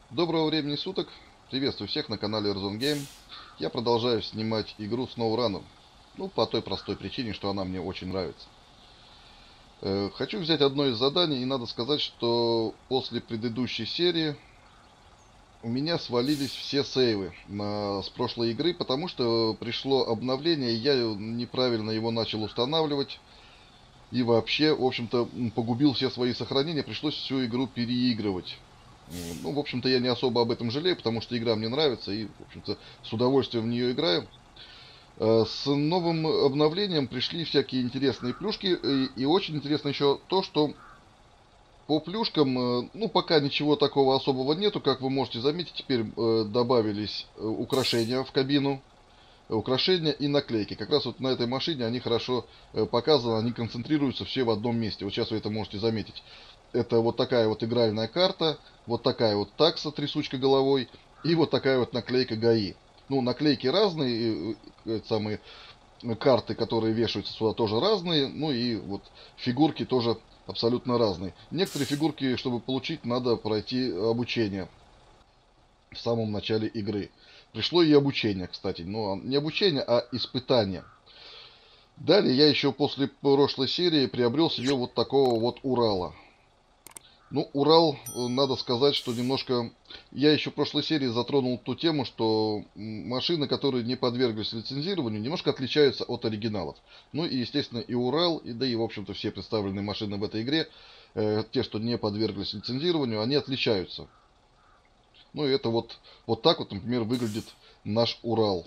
Доброго времени суток! Приветствую всех на канале Warzone Game. Я продолжаю снимать игру SnowRunner. Ну, по той простой причине, что она мне очень нравится. Хочу взять одно из заданий, и надо сказать, что после предыдущей серии у меня свалились все сейвы с прошлой игры, потому что пришло обновление, и я неправильно его начал устанавливать. И вообще, в общем-то, погубил все свои сохранения, пришлось всю игру переигрывать. Ну, в общем-то, я не особо об этом жалею, потому что игра мне нравится, и, в общем-то, с удовольствием в нее играю. С новым обновлением пришли всякие интересные плюшки, и очень интересно еще то, что по плюшкам, ну, пока ничего такого особого нету, как вы можете заметить, теперь добавились украшения в кабину, украшения и наклейки. Как раз вот на этой машине они хорошо показаны, они концентрируются все в одном месте. Вот сейчас вы это можете заметить. Это вот такая вот игральная карта, вот такая вот такса, трясучка головой, и вот такая вот наклейка ГАИ. Ну, наклейки разные, самые карты, которые вешаются сюда, тоже разные, ну и вот фигурки тоже абсолютно разные. Некоторые фигурки, чтобы получить, надо пройти обучение в самом начале игры. Пришло и обучение, кстати. Но не обучение, а испытание. Далее я еще после прошлой серии приобрел себе вот такого вот Урала. Ну, Урал, надо сказать, что немножко... Я еще в прошлой серии затронул ту тему, что машины, которые не подверглись лицензированию, немножко отличаются от оригиналов. Ну и, естественно, и Урал, и да и, в общем-то, все представленные машины в этой игре, те, что не подверглись лицензированию, они отличаются. Ну и это вот так вот, например, выглядит наш Урал,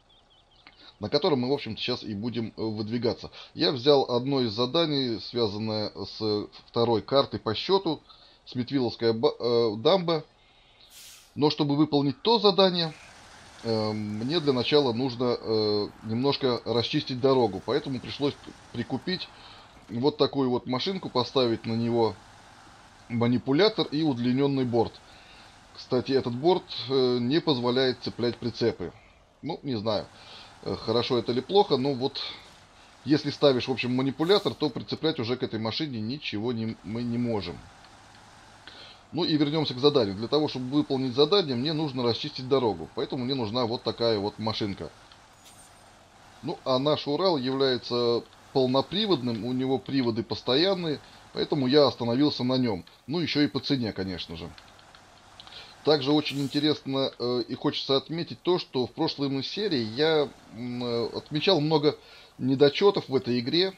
на котором мы, в общем-то, сейчас и будем выдвигаться. Я взял одно из заданий, связанное с второй картой по счету, Смитвилловская дамба. Но чтобы выполнить то задание, мне для начала нужно немножко расчистить дорогу. Поэтому пришлось прикупить вот такую вот машинку, поставить на него манипулятор и удлиненный борт. Кстати, этот борт не позволяет цеплять прицепы. Ну, не знаю, хорошо это или плохо, но вот если ставишь, в общем, манипулятор, то прицеплять уже к этой машине ничего мы не можем. Ну и вернемся к заданию. Для того, чтобы выполнить задание, мне нужно расчистить дорогу. Поэтому мне нужна вот такая вот машинка. Ну, а наш Урал является полноприводным, у него приводы постоянные, поэтому я остановился на нем. Ну, еще и по цене, конечно же. Также очень интересно и хочется отметить то, что в прошлой серии я отмечал много недочетов в этой игре.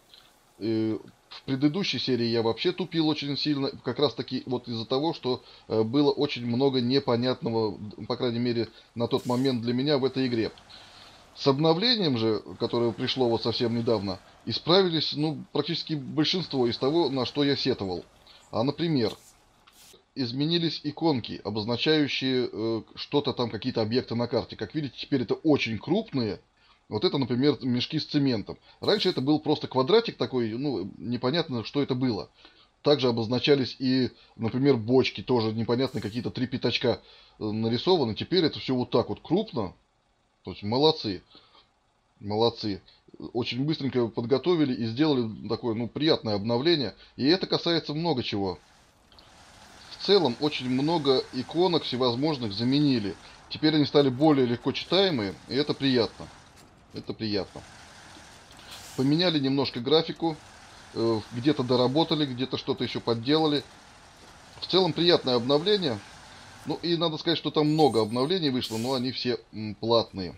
В предыдущей серии я вообще тупил очень сильно, как раз таки вот из-за того, что было очень много непонятного, по крайней мере, на тот момент для меня в этой игре. С обновлением же, которое пришло вот совсем недавно, исправились, ну, практически большинство из того, на что я сетовал. А, например, изменились иконки, обозначающие что-то там, какие-то объекты на карте. Как видите, теперь это очень крупные. Вот это, например, мешки с цементом. Раньше это был просто квадратик такой, ну, непонятно, что это было. Также обозначались и, например, бочки, тоже непонятно, какие-то три пятачка нарисованы. Теперь это все вот так вот крупно. То есть молодцы, молодцы. Очень быстренько подготовили и сделали такое, ну, приятное обновление. И это касается много чего. В целом очень много иконок всевозможных заменили. Теперь они стали более легко читаемые, и это приятно. Это приятно. Поменяли немножко графику, где-то доработали, где-то что-то еще подделали. В целом приятное обновление. Ну и надо сказать, что там много обновлений вышло, но они все платные.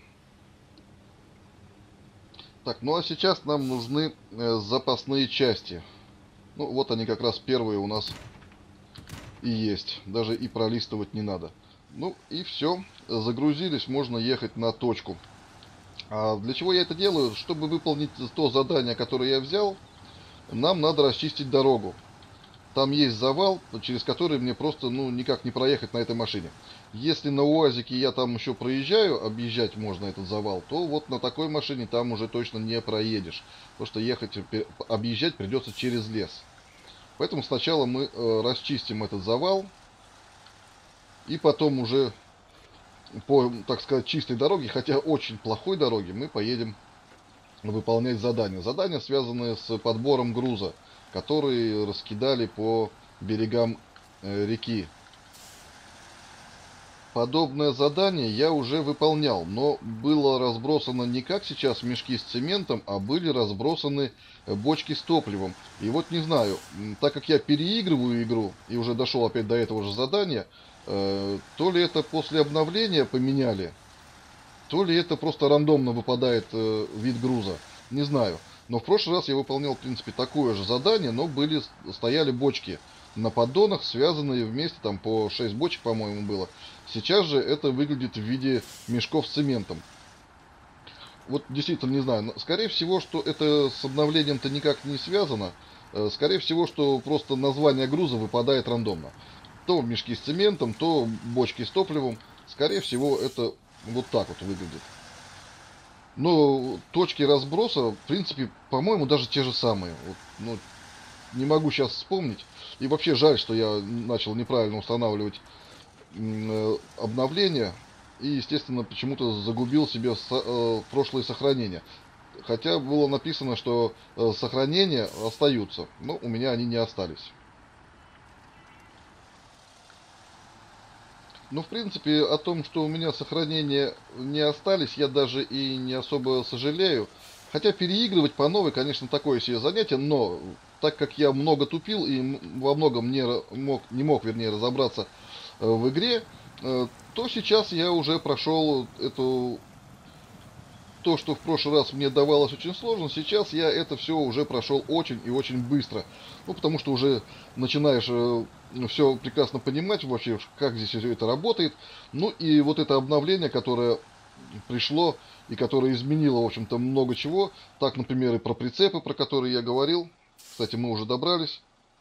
Так, ну а сейчас нам нужны запасные части. Ну вот они как раз первые у нас и есть. Даже и пролистывать не надо. Ну и все. Загрузились, можно ехать на точку. А для чего я это делаю? Чтобы выполнить то задание, которое я взял, нам надо расчистить дорогу. Там есть завал, через который мне просто, ну, никак не проехать на этой машине. Если на УАЗике я там еще проезжаю, объезжать можно этот завал, то вот на такой машине там уже точно не проедешь. Потому что ехать, объезжать придется через лес. Поэтому сначала мы расчистим этот завал. И потом уже по, так сказать, чистой дороге, хотя очень плохой дороге, мы поедем выполнять задания. Задания, связанные с подбором груза, который раскидали по берегам реки. подобное задание я уже выполнял, но было разбросано не как сейчас мешки с цементом, а были разбросаны бочки с топливом. И вот не знаю, так как я переигрываю игру и уже дошел опять до этого же задания, то ли это после обновления поменяли, то ли это просто рандомно выпадает вид груза. Не знаю. Но в прошлый раз я выполнял, в принципе, такое же задание, но стояли бочки на поддонах, связанные вместе, там по 6 бочек, по-моему, было. Сейчас же это выглядит в виде мешков с цементом. Вот действительно не знаю. Но скорее всего, что это с обновлением-то никак не связано. Скорее всего, что просто название груза выпадает рандомно. То мешки с цементом, то бочки с топливом. Скорее всего, это вот так вот выглядит. Но точки разброса, в принципе, по-моему, даже те же самые. Вот, ну, не могу сейчас вспомнить. И вообще жаль, что я начал неправильно устанавливать обновления. И, естественно, почему-то загубил себе прошлые сохранения. Хотя было написано, что сохранения остаются. Но у меня они не остались. Ну, в принципе, о том, что у меня сохранения не остались, я даже и не особо сожалею. Хотя переигрывать по новой, конечно, такое себе занятие, но так как я много тупил и во многом не мог, вернее, разобраться в игре, то сейчас я уже прошел то, что в прошлый раз мне давалось очень сложно, сейчас я это все уже прошел очень и очень быстро. Ну, потому что уже начинаешь все прекрасно понимать вообще, как здесь все это работает. Ну, и вот это обновление, которое пришло и которое изменило, в общем-то, много чего. Так, например, и про прицепы, про которые я говорил. Кстати, мы уже добрались.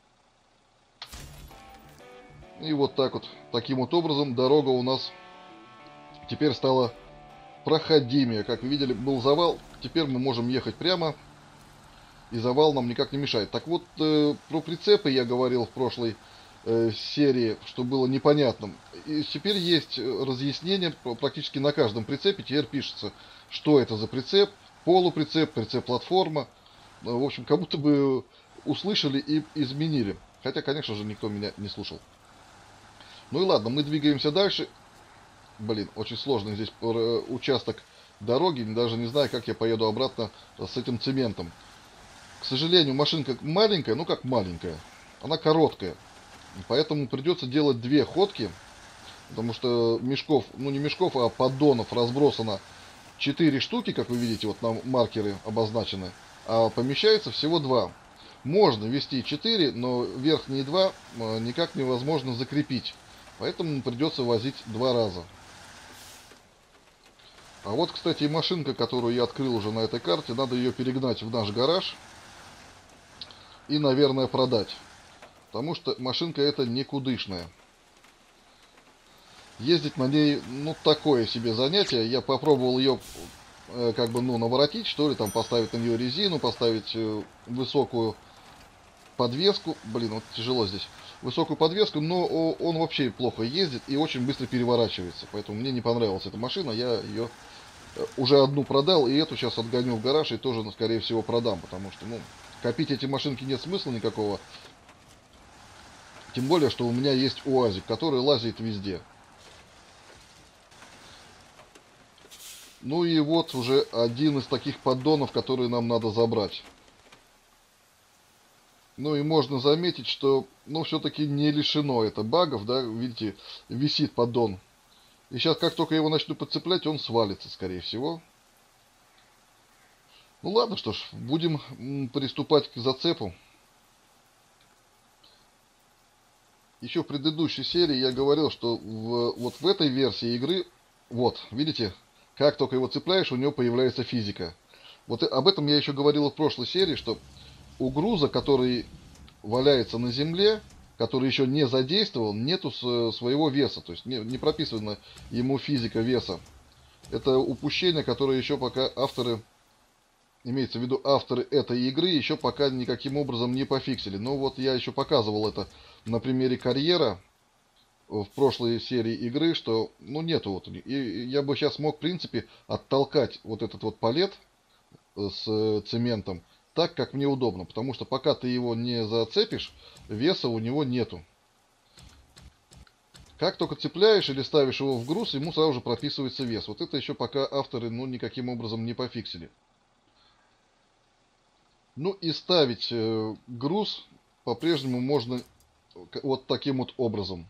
И вот так вот, таким вот образом, дорога у нас теперь стала проходимее. Как вы видели, был завал. Теперь мы можем ехать прямо. И завал нам никак не мешает. Так вот, про прицепы я говорил в прошлой серии, что было непонятным. И теперь есть разъяснение практически на каждом прицепе. Теперь пишется, что это за прицеп, полуприцеп, прицеп-платформа. В общем, как будто бы услышали и изменили. Хотя, конечно же, никто меня не слушал. Ну и ладно, мы двигаемся дальше. Блин, очень сложный здесь участок дороги. Даже не знаю, как я поеду обратно с этим цементом. К сожалению, машинка маленькая, ну как маленькая. Она короткая. Поэтому придется делать две ходки. Потому что мешков, ну не мешков, а поддонов разбросано 4 штуки, как вы видите, вот на маркеры обозначены. А помещается всего 2. Можно вести 4, но верхние 2 никак невозможно закрепить. Поэтому придется возить 2 раза. А вот, кстати, и машинка, которую я открыл уже на этой карте. Надо ее перегнать в наш гараж. И, наверное, продать. Потому что машинка эта никудышная. Ездить на ней, ну, такое себе занятие. Я попробовал ее, как бы, ну, наворотить, что ли, там, поставить на нее резину, поставить высокую подвеску. Блин, вот тяжело здесь. Высокую подвеску, но он вообще плохо ездит и очень быстро переворачивается. Поэтому мне не понравилась эта машина. Я ее уже одну продал, и эту сейчас отгоню в гараж и тоже, ну, скорее всего, продам. Потому что, ну, копить эти машинки нет смысла никакого. Тем более, что у меня есть УАЗик, который лазит везде. Ну и вот уже один из таких поддонов, которые нам надо забрать. Ну и можно заметить, что, ну, все-таки не лишено это багов, да, видите, висит поддон. И сейчас, как только его начну подцеплять, он свалится, скорее всего. Ну ладно, что ж, будем приступать к зацепу. Еще в предыдущей серии я говорил, что вот в этой версии игры, вот, видите, как только его цепляешь, у него появляется физика. Вот об этом я еще говорил в прошлой серии, что у груза, который валяется на земле, который еще не задействовал, нету своего веса, то есть не прописана ему физика веса. Это упущение, которое еще пока авторы, имеется в виду авторы этой игры, еще пока никаким образом не пофиксили. Но вот я еще показывал это на примере карьера в прошлой серии игры, что, ну, нету вот. И я бы сейчас мог, в принципе, оттолкать вот этот вот палет с цементом так, как мне удобно. Потому что пока ты его не зацепишь, веса у него нету. Как только цепляешь или ставишь его в груз, ему сразу же прописывается вес. Вот это еще пока авторы, ну, никаким образом не пофиксили. Ну и ставить груз по-прежнему можно вот таким вот образом.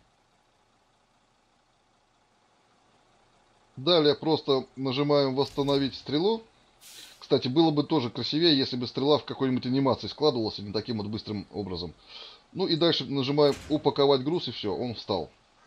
Далее просто нажимаем «Восстановить стрелу». Кстати, было бы тоже красивее, если бы стрела в какой-нибудь анимации складывалась, а не таким вот быстрым образом. Ну и дальше нажимаем «Упаковать груз», и все, он встал.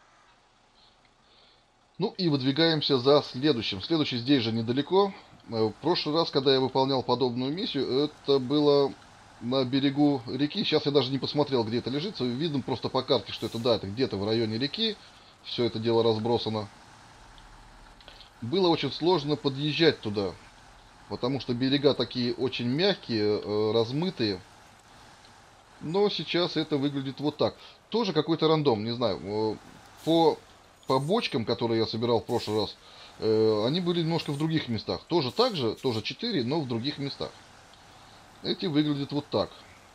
Ну и выдвигаемся за следующим. Следующий здесь же недалеко. В прошлый раз, когда я выполнял подобную миссию, это было на берегу реки. Сейчас я даже не посмотрел, где это лежит. Видно просто по карте, что это, да, это где-то в районе реки. Все это дело разбросано. Было очень сложно подъезжать туда, потому что берега такие очень мягкие, размытые. Но сейчас это выглядит вот так. Тоже какой-то рандом, не знаю. По бочкам, которые я собирал в прошлый раз, они были немножко в других местах. Тоже так же, тоже 4, но в других местах. Эти выглядят вот так.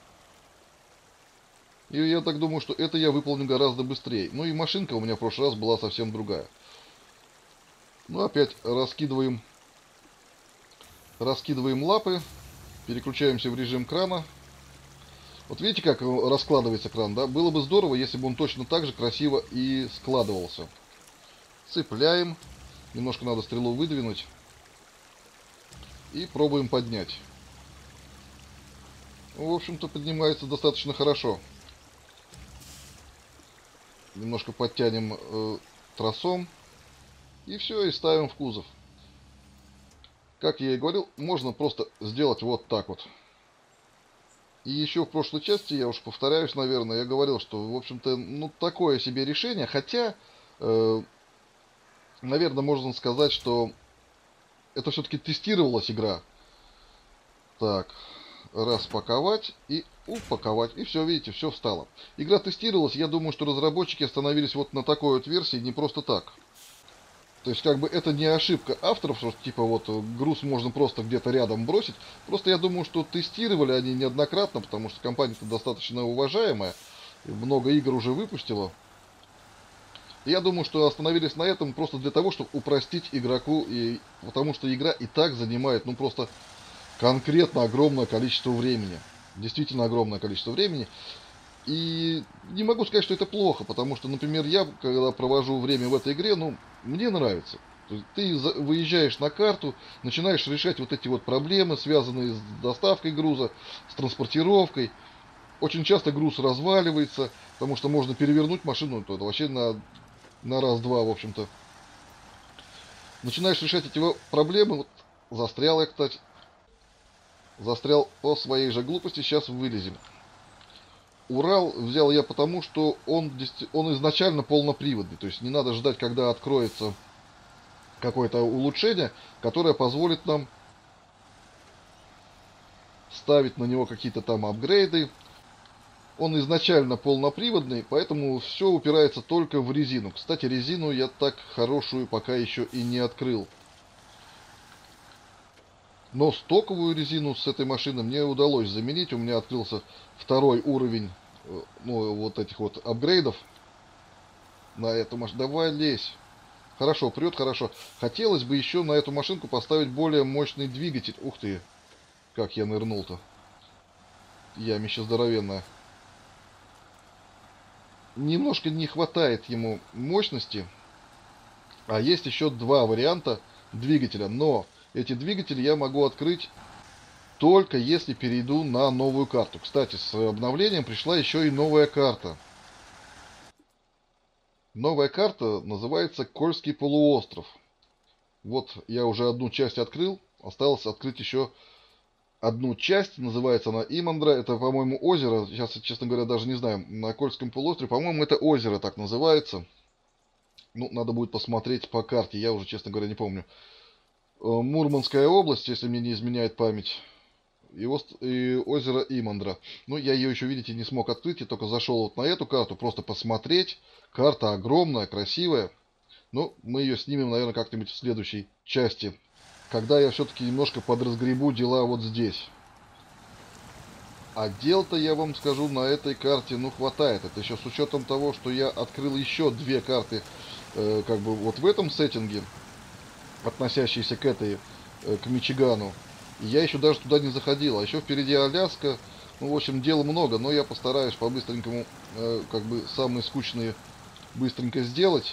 И я так думаю, что это я выполню гораздо быстрее. Ну и машинка у меня в прошлый раз была совсем другая. Ну опять раскидываем лапы. Переключаемся в режим крана. Вот видите, как раскладывается кран, да? Было бы здорово, если бы он точно так же красиво и складывался. Цепляем. Немножко надо стрелу выдвинуть. И пробуем поднять. В общем-то, поднимается достаточно хорошо. Немножко подтянем тросом. И все, и ставим в кузов. Как я и говорил, можно просто сделать вот так вот. И еще в прошлой части, я уж повторяюсь, наверное, я говорил, что, в общем-то, ну, такое себе решение. Хотя, наверное, можно сказать, что это все-таки тестировалась игра. Так, распаковать и упаковать. И все, видите, все встало. Игра тестировалась, я думаю, что разработчики остановились вот на такой вот версии не просто так. То есть, как бы, это не ошибка авторов, что, типа, вот, груз можно просто где-то рядом бросить. Просто я думаю, что тестировали они неоднократно, потому что компания-то достаточно уважаемая. И много игр уже выпустила. И я думаю, что остановились на этом просто для того, чтобы упростить игроку. И потому что игра и так занимает, ну, просто конкретно огромное количество времени. Действительно огромное количество времени. И не могу сказать, что это плохо, потому что, например, я, когда провожу время в этой игре, ну, мне нравится. То есть ты выезжаешь на карту, начинаешь решать вот эти вот проблемы, связанные с доставкой груза, с транспортировкой. Очень часто груз разваливается, потому что можно перевернуть машину, то это вообще на раз-два, в общем-то. Начинаешь решать эти проблемы. Вот застрял я, кстати. Застрял по своей же глупости, сейчас вылезем. Урал взял я потому, что он изначально полноприводный. То есть не надо ждать, когда откроется какое-то улучшение, которое позволит нам ставить на него какие-то там апгрейды. Он изначально полноприводный, поэтому все упирается только в резину. Кстати, резину я так хорошую пока еще и не открыл. Но стоковую резину с этой машины мне удалось заменить. У меня открылся второй уровень, ну, вот этих вот апгрейдов на эту машину. Давай лезь. Хорошо, прет хорошо. Хотелось бы еще на эту машинку поставить более мощный двигатель. Ух ты, как я нырнул-то. Ямище здоровенное. Немножко не хватает ему мощности. А есть еще два варианта двигателя. Но эти двигатели я могу открыть только если перейду на новую карту. Кстати, с обновлением пришла еще и новая карта. Новая карта называется Кольский полуостров. Вот я уже одну часть открыл. Осталось открыть еще одну часть. Называется она Имандра. Это, по-моему, озеро. Сейчас, честно говоря, даже не знаю. На Кольском полуострове. По-моему, это озеро так называется. Ну, надо будет посмотреть по карте. Я уже, честно говоря, не помню. Мурманская область, если мне не изменяет память. И озеро Имандра. Ну, я ее еще, видите, не смог открыть. Я только зашел вот на эту карту. Просто посмотреть. Карта огромная, красивая. Ну, мы ее снимем, наверное, как-нибудь в следующей части. Когда я все-таки немножко подразгребу дела вот здесь. А дел-то, я вам скажу, на этой карте, ну, хватает. Это еще с учетом того, что я открыл еще две карты, как бы вот в этом сеттинге, относящиеся к этой, к Мичигану. И я еще даже туда не заходил. А еще впереди Аляска. Ну, в общем, дел много, но я постараюсь по-быстренькому, как бы, самые скучные быстренько сделать.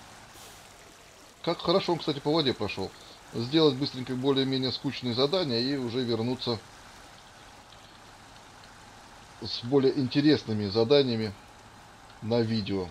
Как хорошо он, кстати, по воде прошел. Сделать быстренько более-менее скучные задания и уже вернуться с более интересными заданиями на видео.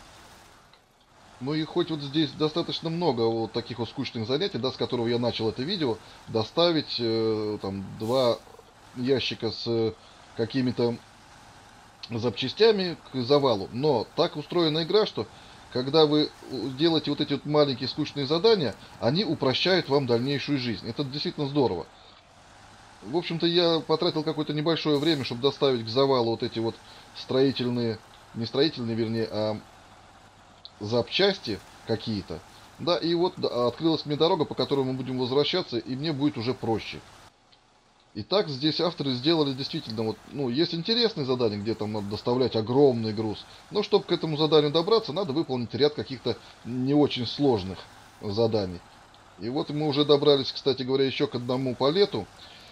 Ну и хоть вот здесь достаточно много вот таких вот скучных занятий, да, с которого я начал это видео, доставить там 2 ящика с какими-то запчастями к завалу. Но так устроена игра, что когда вы делаете вот эти вот маленькие скучные задания, они упрощают вам дальнейшую жизнь. Это действительно здорово. В общем-то, я потратил какое-то небольшое время, чтобы доставить к завалу вот эти вот строительные, не строительные, вернее, а запчасти какие-то. Да, и вот да, открылась мне дорога, по которой мы будем возвращаться, и мне будет уже проще. Итак, здесь авторы сделали действительно, вот, ну, есть интересные задания, где там надо доставлять огромный груз. Но чтобы к этому заданию добраться, надо выполнить ряд каких-то не очень сложных заданий. И вот мы уже добрались, кстати говоря, еще к одному палету.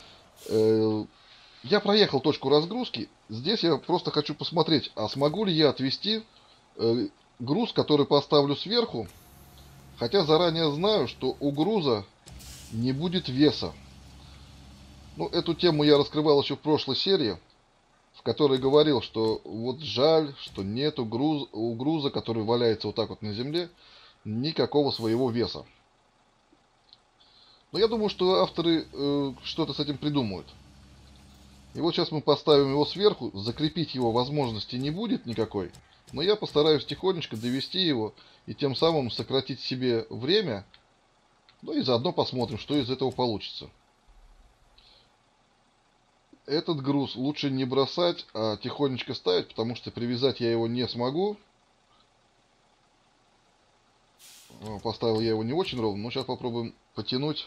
Я проехал точку разгрузки. Здесь я просто хочу посмотреть, а смогу ли я отвезти груз, который поставлю сверху. Хотя заранее знаю, что у груза не будет веса. Ну, эту тему я раскрывал еще в прошлой серии, в которой говорил, что вот жаль, что нету у груза, который валяется вот так вот на земле, никакого своего веса. Но я думаю, что авторы что-то с этим придумают. И вот сейчас мы поставим его сверху, закрепить его возможности не будет никакой, но я постараюсь тихонечко довести его и тем самым сократить себе время, ну и заодно посмотрим, что из этого получится. Этот груз лучше не бросать, а тихонечко ставить, потому что привязать я его не смогу. Поставил я его не очень ровно, но сейчас попробуем потянуть.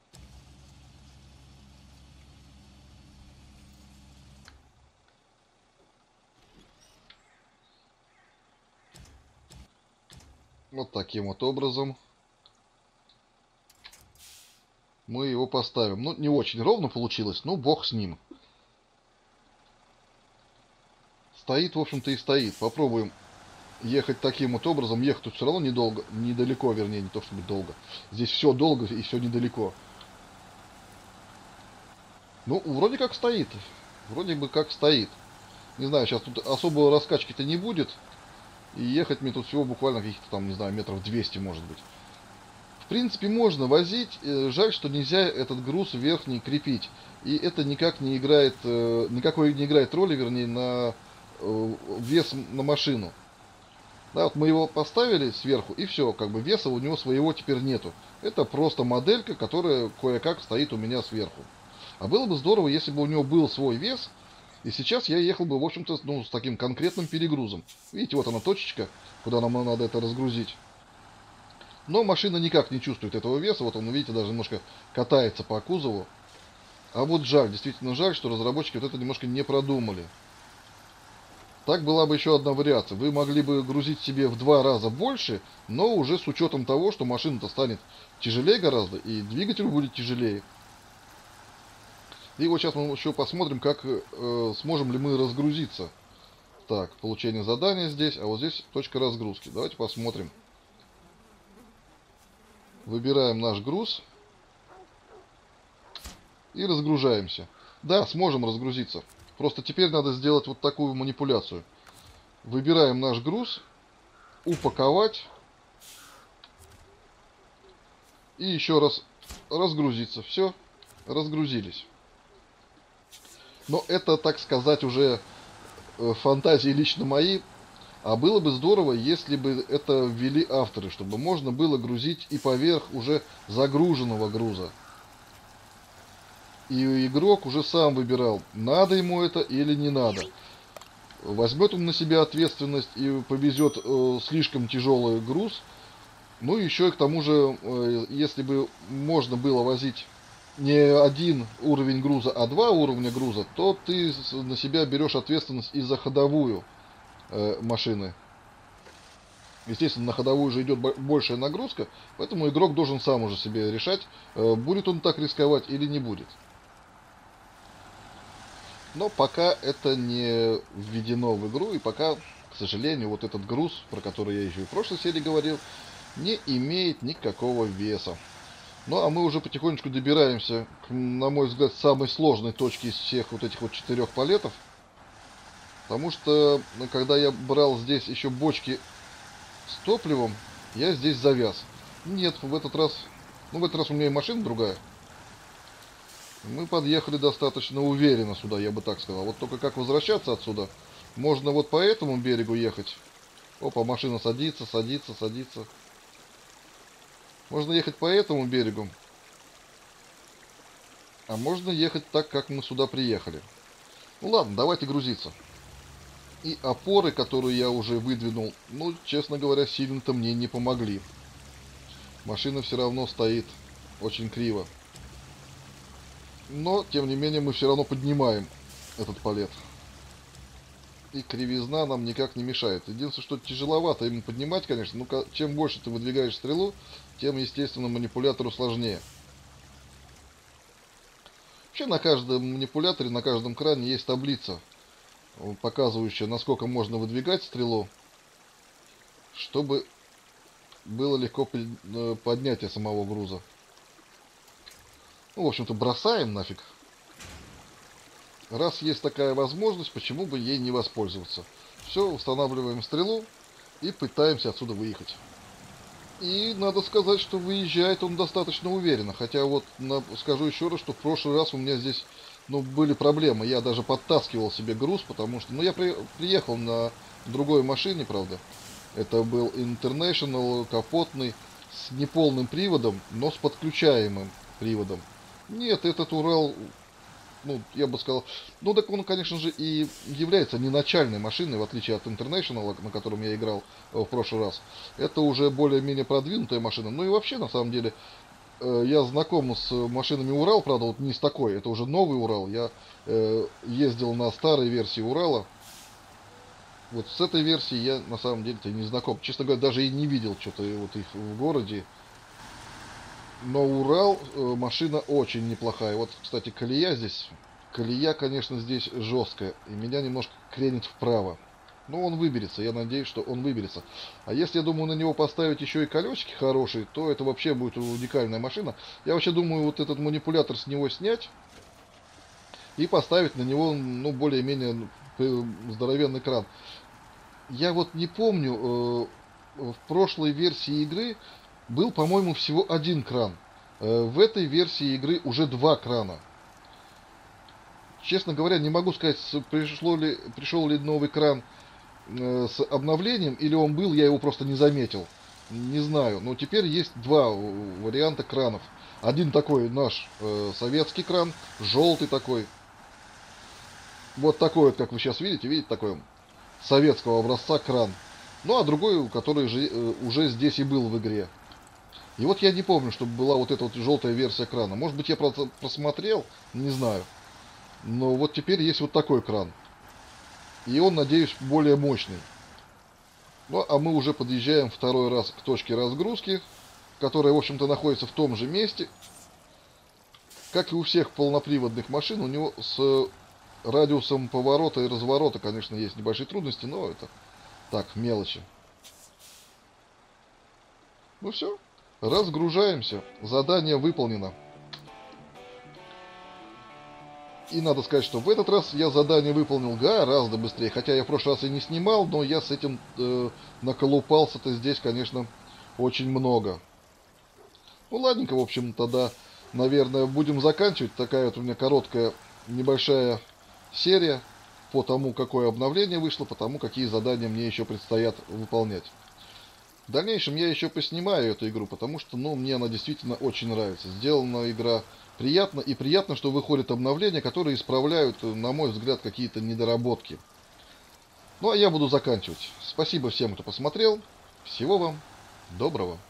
Вот таким вот образом мы его поставим. Ну, не очень ровно получилось, но бог с ним. Стоит, в общем-то, и стоит. Попробуем ехать таким вот образом. Ехать тут все равно недолго, недалеко, вернее, не то чтобы долго. Здесь все долго и все недалеко. Ну, вроде как стоит. Вроде бы как стоит. Не знаю, сейчас тут особо раскачки-то не будет. И ехать мне тут всего буквально каких-то там, не знаю, метров 200, может быть. В принципе, можно возить. Жаль, что нельзя этот груз верхний крепить. И это никак не играет, никакой не играет роли, вернее, на вес на машину. Да, вот мы его поставили сверху, и все, как бы веса у него своего теперь нету. Это просто моделька, которая кое-как стоит у меня сверху. А было бы здорово, если бы у него был свой вес, и сейчас я ехал бы, в общем-то, ну, с таким конкретным перегрузом. Видите, вот она точечка, куда нам надо это разгрузить. Но машина никак не чувствует этого веса, вот он, видите, даже немножко катается по кузову. А вот жаль, действительно жаль, что разработчики вот это немножко не продумали. Так была бы еще одна вариация. Вы могли бы грузить себе в 2 раза больше, но уже с учетом того, что машина-то станет тяжелее гораздо, и двигатель будет тяжелее. И вот сейчас мы еще посмотрим, как сможем ли мы разгрузиться. Так, получение задания здесь, а вот здесь точка разгрузки. Давайте посмотрим. Выбираем наш груз и разгружаемся. Да, сможем разгрузиться. Просто теперь надо сделать вот такую манипуляцию. Выбираем наш груз, упаковать и еще раз разгрузиться. Все, разгрузились. Но это, так сказать, уже фантазии лично мои. А было бы здорово, если бы это ввели авторы, чтобы можно было грузить и поверх уже загруженного груза. И игрок уже сам выбирал, надо ему это или не надо. Возьмет он на себя ответственность и повезет слишком тяжелый груз. Ну и еще и к тому же, если бы можно было возить не один уровень груза, а два уровня груза, то ты на себя берешь ответственность и за ходовую машины. Естественно, на ходовую же идет большая нагрузка, поэтому игрок должен сам уже себе решать, будет он так рисковать или не будет. Но пока это не введено в игру, и пока, к сожалению, вот этот груз, про который я еще и в прошлой серии говорил, не имеет никакого веса. Ну, а мы уже потихонечку добираемся к, на мой взгляд, самой сложной точке из всех вот этих вот 4 палетов. Потому что, ну, когда я брал здесь еще бочки с топливом, я здесь завяз. Нет, в этот раз... Ну, в этот раз у меня и машина другая. Мы подъехали достаточно уверенно сюда, я бы так сказал. Вот только как возвращаться отсюда? Можно вот по этому берегу ехать. Опа, машина садится, садится, садится. Можно ехать по этому берегу. А можно ехать так, как мы сюда приехали. Ну ладно, давайте грузиться. И опоры, которые я уже выдвинул, ну, честно говоря, сильно-то мне не помогли. Машина все равно стоит очень криво. Но, тем не менее, мы все равно поднимаем этот палет. И кривизна нам никак не мешает. Единственное, что тяжеловато ему поднимать, конечно. Ну, чем больше ты выдвигаешь стрелу, тем, естественно, манипулятору сложнее. Вообще, на каждом манипуляторе, на каждом кране есть таблица, показывающая, насколько можно выдвигать стрелу, чтобы было легко поднятие самого груза. Ну, в общем-то, бросаем нафиг. Раз есть такая возможность, почему бы ей не воспользоваться? Все, устанавливаем стрелу и пытаемся отсюда выехать. И надо сказать, что выезжает он достаточно уверенно. Хотя вот скажу еще раз, что в прошлый раз у меня здесь были проблемы. Я даже подтаскивал себе груз, потому что... Ну, я приехал на другой машине, правда. Это был International капотный с неполным приводом, но с подключаемым приводом. Нет, этот Урал, ну, я бы сказал, ну, так он, конечно же, и является не начальной машиной, в отличие от International, на котором я играл в прошлый раз. Это уже более-менее продвинутая машина. Ну и вообще, на самом деле, я знаком с машинами Урал, правда, вот не с такой, это уже новый Урал. Я ездил на старой версии Урала. Вот с этой версией я, на самом деле-то, не знаком. Честно говоря, даже и не видел что-то вот их в городе. Но Урал машина очень неплохая. Вот, кстати, колея здесь. Колея, конечно, здесь жесткая. И меня немножко кренит вправо. Но он выберется. Я надеюсь, что он выберется. А если, я думаю, на него поставить еще и колесики хорошие, то это вообще будет уникальная машина. Я вообще думаю, вот этот манипулятор с него снять и поставить на него, ну, более-менее здоровенный кран. Я вот не помню, в прошлой версии игры был, по-моему, всего один кран. В этой версии игры уже два крана. Честно говоря, не могу сказать, пришел ли новый кран с обновлением, или он был, я его просто не заметил. Не знаю, но теперь есть два варианта кранов. Один такой наш советский кран, желтый такой. Вот такой вот, как вы сейчас видите такой советского образца кран. Ну, а другой, который уже здесь и был в игре. И вот я не помню, чтобы была вот эта вот желтая версия крана. Может быть, я просмотрел, не знаю. Но вот теперь есть вот такой кран. И он, надеюсь, более мощный. Ну, а мы уже подъезжаем второй раз к точке разгрузки, которая, в общем-то, находится в том же месте. Как и у всех полноприводных машин, у него с радиусом поворота и разворота, конечно, есть небольшие трудности, но это так, мелочи. Ну все, разгружаемся. Задание выполнено. И надо сказать, что в этот раз я задание выполнил гораздо быстрее. Хотя я в прошлый раз и не снимал, но я с этим наколупался-то здесь, конечно, очень много. Ну ладненько, в общем, тогда, наверное, будем заканчивать. Такая вот у меня короткая, небольшая серия по тому, какое обновление вышло, по тому, какие задания мне еще предстоят выполнять. В дальнейшем я еще поснимаю эту игру, потому что, ну, мне она действительно очень нравится. Сделана игра приятно, и приятно, что выходят обновления, которые исправляют, на мой взгляд, какие-то недоработки. Ну, а я буду заканчивать. Спасибо всем, кто посмотрел. Всего вам доброго.